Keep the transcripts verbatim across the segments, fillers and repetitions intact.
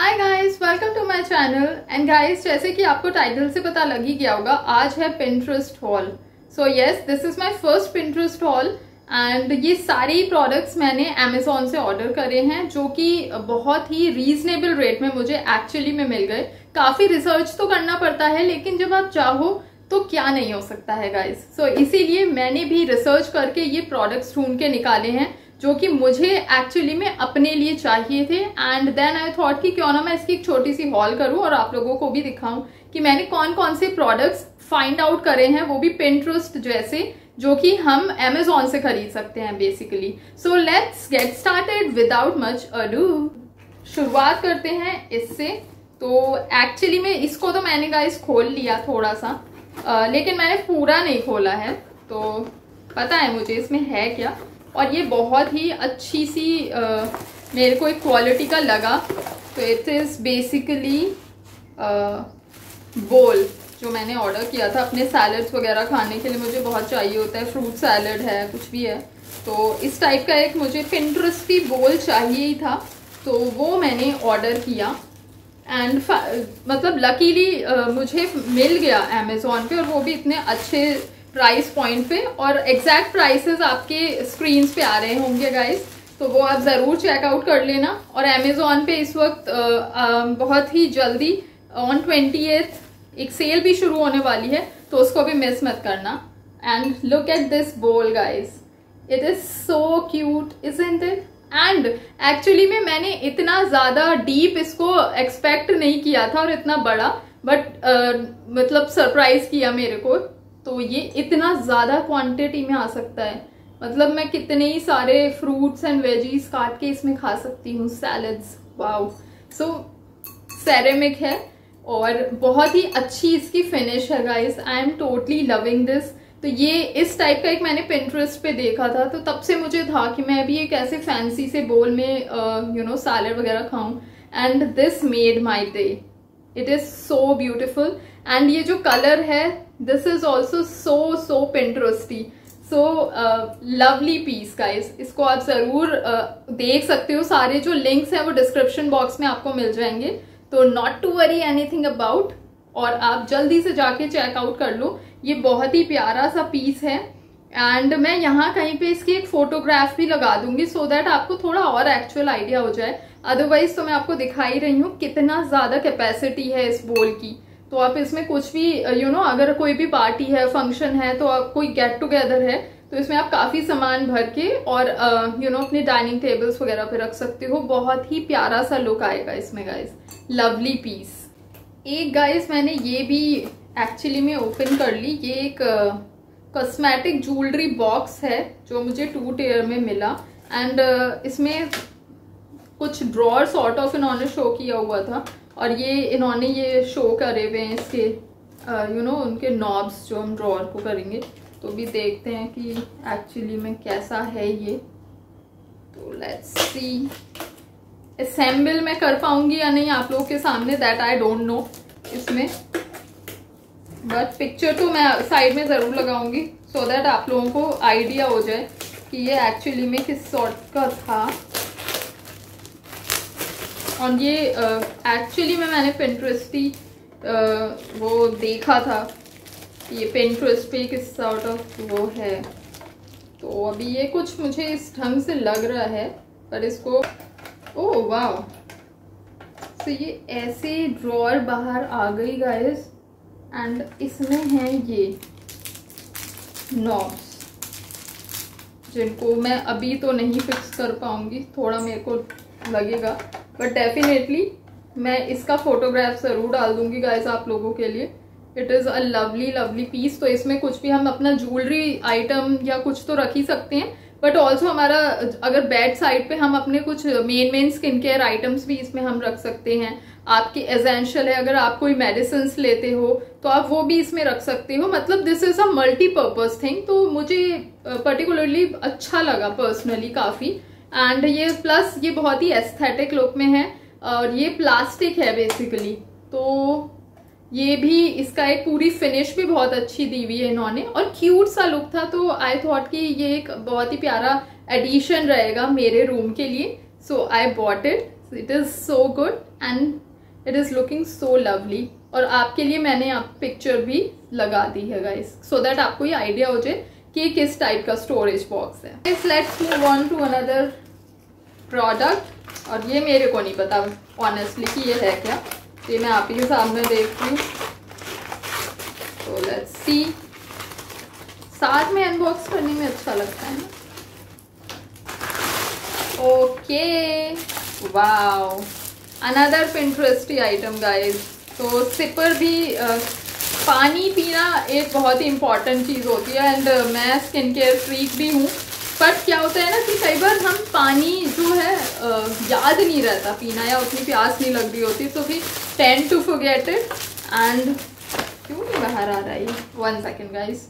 Hi guys, welcome to my channel. And guys, जैसे कि आपको टाइटल से पता लग ही गया होगा, आज है Pinterest haul. So yes, this is my first Pinterest haul. And ये सारे प्रोडक्ट्स मैंने अमेजोन से ऑर्डर करे हैं, जो कि बहुत ही रीजनेबल रेट में मुझे एक्चुअली में मिल गए। काफी रिसर्च तो करना पड़ता है, लेकिन जब आप चाहो तो क्या नहीं हो सकता है गाइस। सो so, इसीलिए मैंने भी रिसर्च करके ये प्रोडक्ट्स ढूंढ के निकाले हैं, जो कि मुझे एक्चुअली में अपने लिए चाहिए थे। एंड देन आई थॉट कि क्यों ना मैं इसकी एक छोटी सी हॉल करूं और आप लोगों को भी दिखाऊं कि मैंने कौन कौन से प्रोडक्ट्स फाइंड आउट करे हैं, वो भी पिंटरेस्ट जैसे, जो कि हम अमेजोन से खरीद सकते हैं basically. So let's get started without much ado. शुरुआत करते हैं इससे। तो एक्चुअली में इसको तो मैंने गाइस खोल लिया थोड़ा सा, uh, लेकिन मैंने पूरा नहीं खोला है, तो पता है मुझे इसमें है क्या। और ये बहुत ही अच्छी सी आ, मेरे को एक क्वालिटी का लगा। तो इट इज़ बेसिकली बोल, जो मैंने ऑर्डर किया था अपने सैलड्स वगैरह खाने के लिए। मुझे बहुत चाहिए होता है, फ्रूट सैलड है, कुछ भी है, तो इस टाइप का एक मुझे पिंटरेस्टी बोल चाहिए ही था, तो वो मैंने ऑर्डर किया। एंड मतलब लकीली मुझे मिल गया अमेजोन पे, और वो भी इतने अच्छे प्राइस पॉइंट पे। और एग्जैक्ट प्राइसेस आपके स्क्रीन पे आ रहे होंगे गाइस, तो वो आप ज़रूर चेकआउट कर लेना। और अमेजोन पे इस वक्त आ, आ, बहुत ही जल्दी ऑन ट्वेंटिएथ एक सेल भी शुरू होने वाली है, तो उसको भी मिस मत करना। And look at this bowl guys, it is so cute, isn't it? And actually में मैंने इतना ज़्यादा डीप इसको एक्सपेक्ट नहीं किया था, और इतना बड़ा, बट uh, मतलब सरप्राइज किया मेरे को। तो ये इतना ज़्यादा क्वांटिटी में आ सकता है, मतलब मैं कितने ही सारे फ्रूट्स एंड वेजीज काट के इसमें खा सकती हूँ, सैलड्स। वाओ। सो सेरेमिक है और बहुत ही अच्छी इसकी फिनिश है guys. I am totally loving this. तो ये इस टाइप का एक मैंने पिंटरेस्ट पे देखा था, तो तब से मुझे था कि मैं भी एक ऐसे फैंसी से बोल में यू नो सैलड वगैरह खाऊं। And this made my day. It is so beautiful. And ये जो कलर है, this is also so so Pinteresty. So lovely piece guys, इसको आप जरूर uh, देख सकते हो। सारे जो लिंक्स हैं वो डिस्क्रिप्शन बॉक्स में आपको मिल जाएंगे, तो not to worry anything about, और आप जल्दी से जाके चेकआउट कर लो। ये बहुत ही प्यारा सा पीस है। एंड मैं यहाँ कहीं पे इसकी एक फोटोग्राफ भी लगा दूंगी, सो दैट आपको थोड़ा और एक्चुअल आइडिया हो जाए। अदरवाइज तो मैं आपको दिखा ही रही हूँ कितना ज्यादा कैपेसिटी है इस बोल की। तो आप इसमें कुछ भी यू you नो know, अगर कोई भी पार्टी है, फंक्शन है, तो आप कोई गेट टुगेदर है, तो इसमें आप काफी सामान भर के और यू नो अपने डाइनिंग टेबल्स वगैरह पे रख सकते हो। बहुत ही प्यारा सा लुक आएगा इसमें गाइस। Lovely piece. एक गाइस मैंने ये भी एक्चुअली में ओपन कर ली। ये एक कॉस्मेटिक ज्वेलरी बॉक्स है, जो मुझे टू टेयर में मिला। एंड uh, इसमें कुछ ड्रॉर सॉर्ट ऑफ इन्होंने शो किया हुआ था, और ये इन्होंने ये शो करे हुए हैं इसके यू नो उनके नॉब्स, जो हम ड्रॉर को करेंगे। तो भी देखते हैं कि एक्चुअली में कैसा है ये। तो लेट्स सी, असेंबल मैं कर पाऊंगी या नहीं आप लोगों के सामने, दैट आई डोंट नो इसमें, बट पिक्चर तो मैं साइड में जरूर लगाऊंगी, सो दैट आप लोगों को आइडिया हो जाए कि ये एक्चुअली में किस सॉर्ट का था। और ये एक्चुअली uh, में मैंने पिंटरेस्टी uh, वो देखा था, ये पिंटरेस्ट पे किस सॉर्ट ऑफ वो है। तो अभी ये कुछ मुझे इस ढंग से लग रहा है, पर इसको ओह वाह। तो ये ऐसे ड्रॉर बाहर आ गई गाइस, एंड इसमें है ये नॉब्स, जिनको मैं अभी तो नहीं फिक्स कर पाऊंगी, थोड़ा मेरे को लगेगा, बट डेफिनेटली मैं इसका फोटोग्राफ जरूर डाल दूंगी गाइस आप लोगों के लिए। It is a lovely lovely piece. तो इसमें कुछ भी हम अपना ज्वेलरी आइटम या कुछ तो रख ही सकते हैं, बट ऑल्सो हमारा अगर बेड साइड पे हम अपने कुछ main main skin care items भी इसमें हम रख सकते हैं। आपके एसेंशियल है, अगर आप कोई मेडिसिन लेते हो तो आप वो भी इसमें रख सकते हो। मतलब this is a multipurpose thing. तो मुझे पर्टिकुलरली अच्छा लगा पर्सनली काफ़ी। एंड ये प्लस ये बहुत ही एस्थेटिक लुक में है, और ये प्लास्टिक है बेसिकली। तो ये भी इसका एक पूरी फिनिश भी बहुत अच्छी दी हुई है इन्होंने, और क्यूट सा लुक था। तो आई थॉट कि ये एक बहुत ही प्यारा एडिशन रहेगा मेरे रूम के लिए, so I bought it. It is so good and it is looking so lovely. और आपके लिए मैंने आप पिक्चर भी लगा दी है गाइस, सो दैट आपको ये आइडिया हो जाए कि किस टाइप का स्टोरेज बॉक्स है। Let's move on to another product. और ये मेरे को नहीं पता ऑनेस्टली कि ये है क्या, ये मैं आप ही के सामने देख रही हूँ। तो लेट्स सी, साथ में अनबॉक्स करने में अच्छा लगता है ना। Okay, wow, another Pinteresty item guys. तो सिपर भी, आ, पानी पीना एक बहुत ही इम्पॉर्टेंट चीज़ होती है एंड uh, मैं स्किन केयर फ्रीक भी हूँ। बट क्या होता है ना कि कई बार हम पानी जो है uh, याद नहीं रहता पीना, या उतनी प्यास नहीं लग रही होती, तो we tend to forget it. And क्यों नहीं बाहर आ रहा है ये, वन सेकेंड गाइस।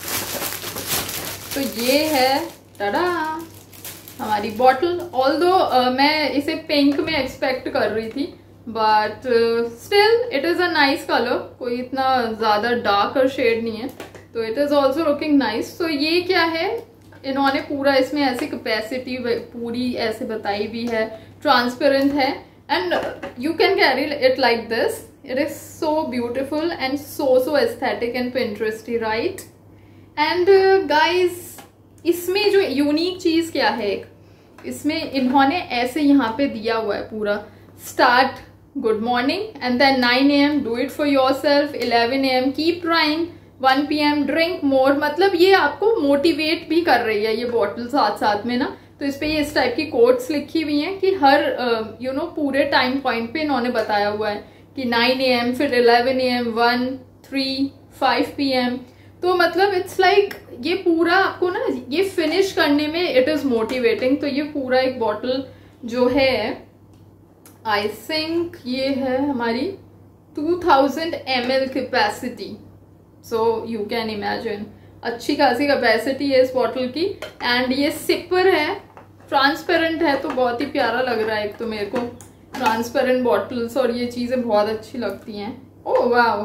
तो ये है टाडा हमारी बॉटल। ऑल्दो uh, मैं इसे पिंक में एक्सपेक्ट कर रही थी, but still it is a nice colour, कोई इतना ज़्यादा डार्क शेड नहीं है, तो it is also looking nice. तो ये क्या है, इन्होंने पूरा इसमें ऐसी कैपेसिटी पूरी ऐसे बताई भी है, ट्रांसपेरेंट है and you can carry it like this. It is so beautiful and so so aesthetic and Pinteresty, right. And guys, इसमें जो यूनिक चीज़ क्या है, एक इसमें इन्होंने ऐसे यहाँ पे दिया हुआ है पूरा, start good morning and then nine A M do it for yourself, eleven A M keep trying, one P M drink more. मतलब ये आपको मोटिवेट भी कर रही है ये बॉटल साथ साथ में ना। तो इस पे ये इस टाइप की कोट्स लिखी हुई हैं कि हर you uh, know you know, पूरे टाइम पॉइंट पे इन्होंने बताया हुआ है कि नाइन ए एम, फिर eleven A M, one, three, five P M. तो मतलब इट्स लाइक like, ये पूरा आपको ना ये फिनिश करने में इट इज़ मोटिवेटिंग। तो ये पूरा एक बॉटल जो है, आई थिंक ये है हमारी two thousand M L capacity. So you can imagine अच्छी खासी कैपेसिटी है इस बॉटल की। एंड ये सिपर है, ट्रांसपेरेंट है, तो बहुत ही प्यारा लग रहा है। एक तो मेरे को ट्रांसपेरेंट बॉटल्स और ये चीज़ें बहुत अच्छी लगती हैं। ओह वाओ,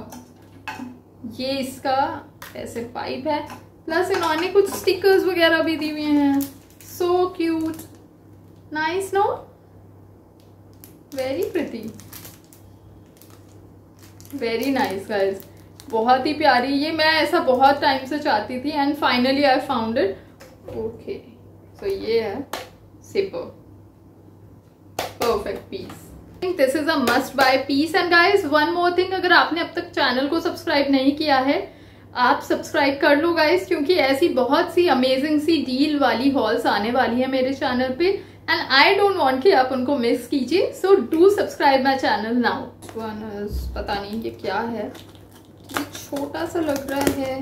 ये इसका ऐसे पाइप है, प्लस इन्होंने कुछ स्टिकर्स वगैरह भी दी हुए हैं। So cute, nice no, very pretty, very nice guys, बहुत ही प्यारी। ये मैं ऐसा बहुत टाइम से चाहती थी and finally I found it. Okay, so ये है sipper, perfect piece. This is a must buy piece. And guys, one more thing, अगर आपने अब तक चैनल को सब्सक्राइब नहीं किया है, आप सब्सक्राइब कर लो गाइज, क्योंकि ऐसी बहुत सी अमेजिंग सी डील वाली हॉल्स आने वाली है मेरे चैनल पे एंड आई डोंट वांट कि आप उनको मिस कीजिए। So do subscribe my channel now. One पता नहीं ये क्या है, ये छोटा सा लग रहा है।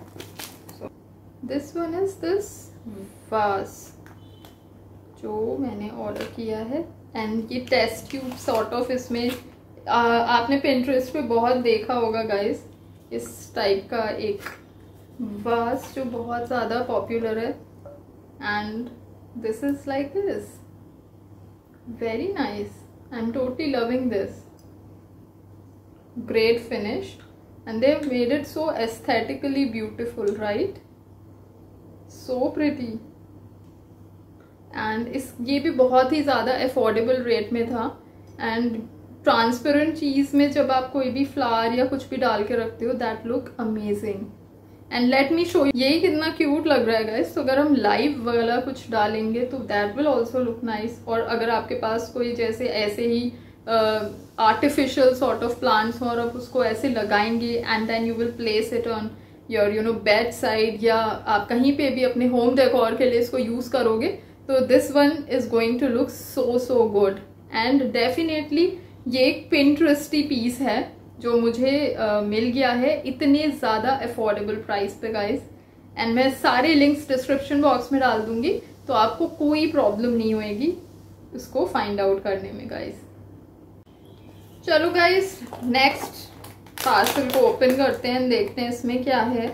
दिस वन इज दिस वास जो मैंने ऑर्डर किया है एंड ये टेस्ट ट्यूब सॉर्ट ऑफ, इसमें आ, आपने पिंटरेस्ट पे बहुत देखा होगा गाइज, इस टाइप का एक वास जो बहुत ज़्यादा पॉपुलर है। And this is like this, very nice, I'm totally loving this, great finish and they've made it so aesthetically beautiful, right, so pretty। and इस ये भी बहुत ही ज़्यादा अफोर्डेबल रेट में था। एंड ट्रांसपेरेंट चीज़ में जब आप कोई भी फ्लावर या कुछ भी डाल के रखते हो, that look amazing. And let me show, यही कितना क्यूट लग रहा है गाइस। तो अगर हम लाइव वाला कुछ डालेंगे तो that will also look nice. और अगर आपके पास कोई जैसे ऐसे ही आर्टिफिशियल सॉर्ट ऑफ प्लांट्स हो और आप उसको ऐसे लगाएंगे and then you will place it on your you know bedside, या आप कहीं पे भी अपने होम डेकोर के लिए इसको यूज करोगे, तो this one is going to look so so good. And definitely ये एक पिंटरेस्टी पीस है जो मुझे uh, मिल गया है इतने ज़्यादा अफोर्डेबल प्राइस पे गाइस। एंड मैं सारे लिंक्स डिस्क्रिप्शन बॉक्स में डाल दूंगी, तो आपको कोई प्रॉब्लम नहीं होएगी इसको फाइंड आउट करने में गाइस। चलो गाइस, नेक्स्ट पार्सल को ओपन करते हैं, देखते हैं इसमें क्या है।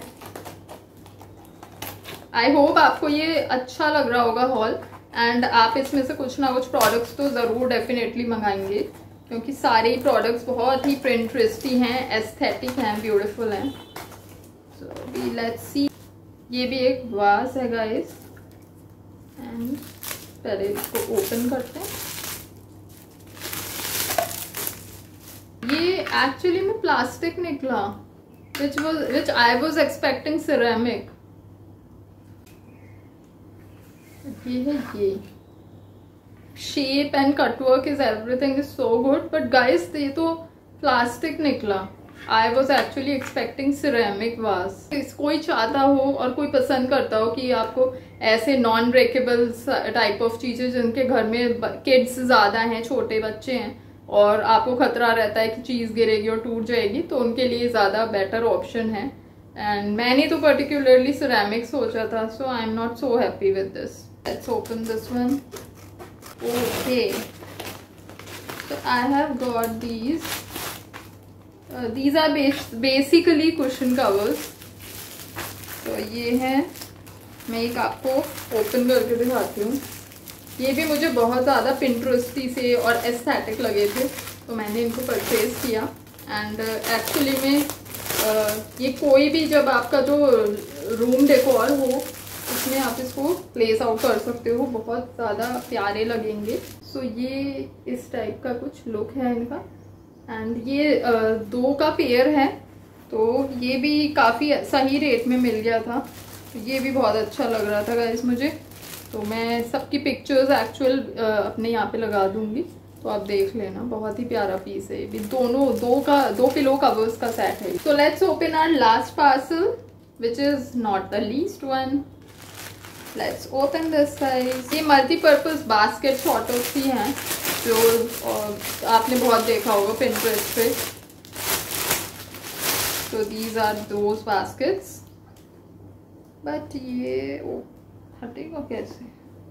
आई होप आपको ये अच्छा लग रहा होगा हॉल एंड आप इसमें से कुछ ना कुछ प्रोडक्ट्स तो ज़रूर डेफिनेटली मंगाएंगे, क्योंकि सारे ही प्रोडक्ट्स बहुत ही पिंटरेस्टी हैं, एस्थेटिक हैं, ब्यूटीफुल हैं। सो लेट्स सी, ये भी एक वास है गाइस एंड पहले इसको ओपन करते हैं। एक्चुअली में प्लास्टिक निकला, which was which I was expecting ceramic. ये है ये shape and cut work is everything is so good, but guys ये तो प्लास्टिक निकला. I was actually expecting ceramic vase. कोई चाहता हो और कोई पसंद करता हो कि आपको ऐसे नॉन ब्रेकेबल टाइप ऑफ चीज़ें, जिनके घर में किड्स ज़्यादा हैं, छोटे बच्चे हैं, और आपको खतरा रहता है कि चीज़ गिरेगी और टूट जाएगी, तो उनके लिए ज़्यादा बेटर ऑप्शन है. एंड मैंने तो पर्टिकुलरली सिरेमिक सोचा था, so I am not so happy with this. Let's open this one. Okay, so I have got these. These are basically cushion covers. तो ये है, मैं एक आपको ओपन करके दिखाती हूँ. ये भी मुझे बहुत ज़्यादा पिंटरेस्टी से और एस्थेटिक लगे थे, तो मैंने इनको परचेज़ किया. एंड एक्चुअली में uh, ये कोई भी, जब आपका जो रूम डेकोर हो उसमें आप इसको प्लेस आउट कर सकते हो, बहुत ज़्यादा प्यारे लगेंगे. सो so, ये इस टाइप का कुछ लुक है इनका. एंड ये uh, दो का पेयर है, तो ये भी काफ़ी सही रेट में मिल गया था. तो ये भी बहुत अच्छा लग रहा था गाइस मुझे. तो मैं सबकी पिक्चर्स एक्चुअल अपने यहाँ पे लगा दूंगी, तो आप देख लेना. बहुत ही प्यारा पीस है. भी दोनों दो का दो पिलो कवर्स का सेट है. So let's open our last parcel, which is not the least one. Let's open this guys. ये मल्टीपर्पज बास्केट सॉर्ट ऑफ ही हैं, जो आपने बहुत देखा होगा पिंटरेस्ट पे. तो these are those baskets. But ये ओ हटेगा कैसे?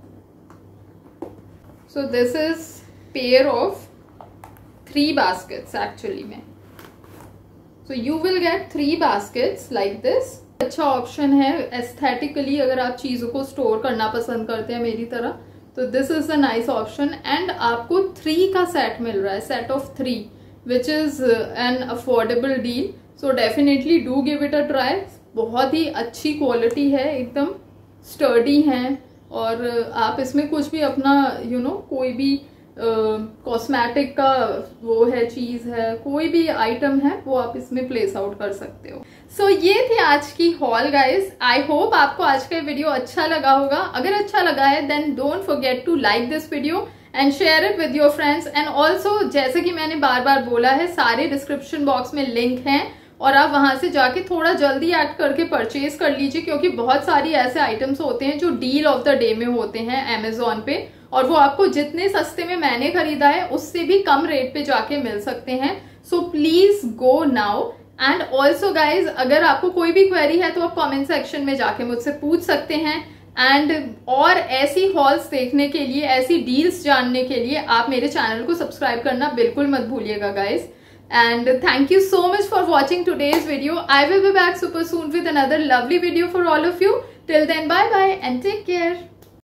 So this is pair of three baskets actually में. So you will get three baskets like this. अच्छा ऑप्शन है एस्थेटिकली, अगर आप चीज़ों को स्टोर करना पसंद करते हैं मेरी तरह, तो this is a nice option. And आपको थ्री का सेट मिल रहा है, set of three, which is an affordable deal. So definitely do give it a try. बहुत ही अच्छी क्वालिटी है, एकदम स्टर्डी हैं, और आप इसमें कुछ भी अपना यू you नो know, कोई भी कॉस्मेटिक uh, का वो है चीज़ है, कोई भी आइटम है, वो आप इसमें प्लेस आउट कर सकते हो. सो so, ये थी आज की हॉल गाइस. आई होप आपको आज का वीडियो अच्छा लगा होगा. अगर अच्छा लगा है then don't forget to like this video and share it with your friends. And also जैसे कि मैंने बार बार बोला है, सारे डिस्क्रिप्शन बॉक्स में लिंक हैं, और आप वहां से जाके थोड़ा जल्दी एक्ट करके परचेज कर लीजिए, क्योंकि बहुत सारी ऐसे आइटम्स होते हैं जो डील ऑफ द डे में होते हैं अमेजोन पे, और वो आपको जितने सस्ते में मैंने खरीदा है उससे भी कम रेट पे जाके मिल सकते हैं. So please go now. And also guys, अगर आपको कोई भी क्वेरी है तो आप कॉमेंट सेक्शन में जाके मुझसे पूछ सकते हैं. एंड और ऐसी हॉल्स देखने के लिए, ऐसी डील्स जानने के लिए आप मेरे चैनल को सब्सक्राइब करना बिल्कुल मत भूलिएगा guys. And thank you so much for watching today's video. I will be back super soon with another lovely video for all of you. Till then, bye bye and take care.